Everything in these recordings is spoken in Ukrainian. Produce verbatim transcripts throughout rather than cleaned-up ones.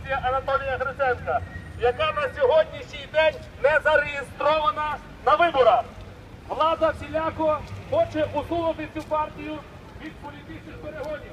партія Анатолія Гриценка, яка на сьогоднішній день не зареєстрована на виборах. Влада всіляко хоче усунути цю партію від політичних перегонів.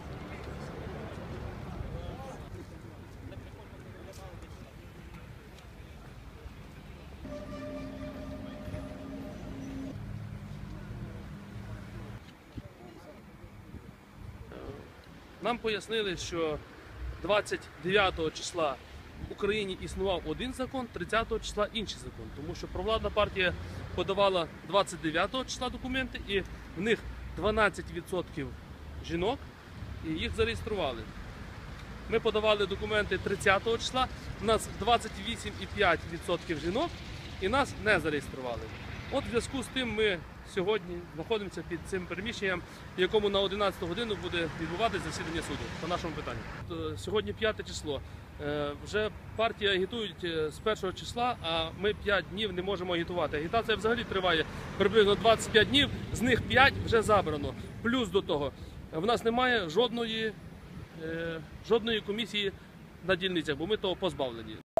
Нам пояснили, що двадцять дев'ятого числа в Україні існував один закон, тридцятого числа інший закон. Тому що провладна партія подавала двадцять дев'ятого числа документи, і в них дванадцять відсотків жінок, і їх зареєстрували. Ми подавали документи тридцятого числа, у нас двадцять вісім і п'ять десятих відсотка жінок, і нас не зареєстрували. От в зв'язку з тим ми сьогодні знаходимося під цим приміщенням, в якому на одинадцяту годину буде відбуватися засідання суду по нашому питанню. Сьогодні п'яте число. Вже партія агітують з першого числа, а ми п'ять днів не можемо агітувати. Агітація взагалі триває приблизно двадцять п'ять днів, з них п'ять вже забрано. Плюс до того, в нас немає жодної, жодної комісії на дільницях, бо ми того позбавлені.